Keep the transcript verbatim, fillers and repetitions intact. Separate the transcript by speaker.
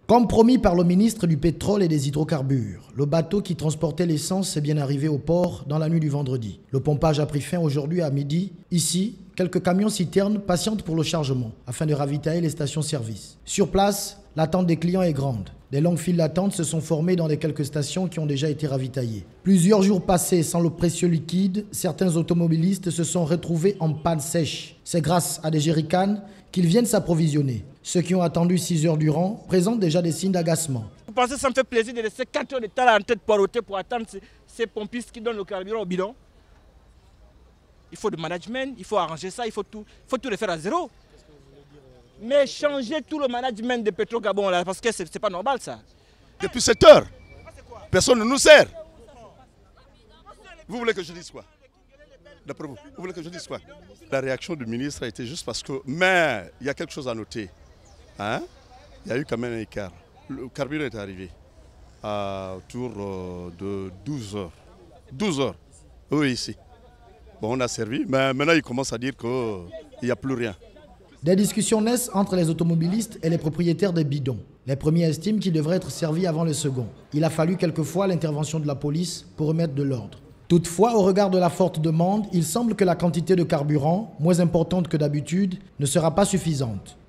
Speaker 1: Comme promis par le ministre du Pétrole et des Hydrocarbures, le bateau qui transportait l'essence est bien arrivé au port dans la nuit du vendredi. Le pompage a pris fin aujourd'hui à midi. Ici, quelques camions-citernes patientent pour le chargement afin de ravitailler les stations-service. Sur place, l'attente des clients est grande. Des longues files d'attente se sont formées dans les quelques stations qui ont déjà été ravitaillées. Plusieurs jours passés sans le précieux liquide, certains automobilistes se sont retrouvés en panne sèche. C'est grâce à des jerrycans qu'ils viennent s'approvisionner. Ceux qui ont attendu six heures durant présentent déjà des signes d'agacement.
Speaker 2: Vous pensez que ça me fait plaisir de laisser quatre heures de temps en tête poireauter pour attendre ces, ces pompistes qui donnent le carburant au bidon? Il faut du management, il faut arranger ça, il faut tout, il faut tout le faire à zéro. Mais changer tout le management de Petrogabon là, parce que c'est c'est pas normal ça.
Speaker 3: Depuis sept heures, personne ne nous sert. Vous voulez que je dise quoi? D'après vous, vous voulez que je dise quoi? La réaction du ministre a été juste parce que... Mais il y a quelque chose à noter. Hein? Il y a eu quand même un écart. Le carburant est arrivé à autour de douze heures. douze heures, oui, ici. Bon, on a servi, mais maintenant il commence à dire qu'il n'y a plus rien.
Speaker 1: Des discussions naissent entre les automobilistes et les propriétaires des bidons. Les premiers estiment qu'ils devraient être servis avant les seconds. Il a fallu quelquefois l'intervention de la police pour remettre de l'ordre. Toutefois, au regard de la forte demande, il semble que la quantité de carburant, moins importante que d'habitude, ne sera pas suffisante.